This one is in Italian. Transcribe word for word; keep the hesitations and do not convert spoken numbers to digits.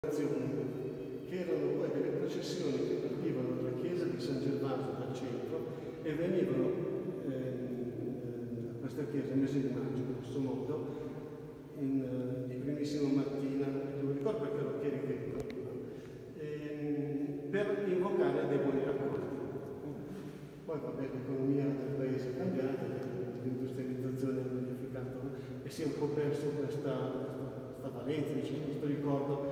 che erano poi delle processioni che partivano dalla chiesa di San Gervaso dal centro e venivano eh, a questa chiesa il mese di maggio, grosso modo, in, in primissimo mattina, non mi ricordo perché ero chiericheto, eh, per invocare demoni raccolti. Poi vabbè, l'economia del paese è cambiata, l'industrializzazione ha modificato, no? E si è un po' perso questa, questa valenza, diciamo, questo ricordo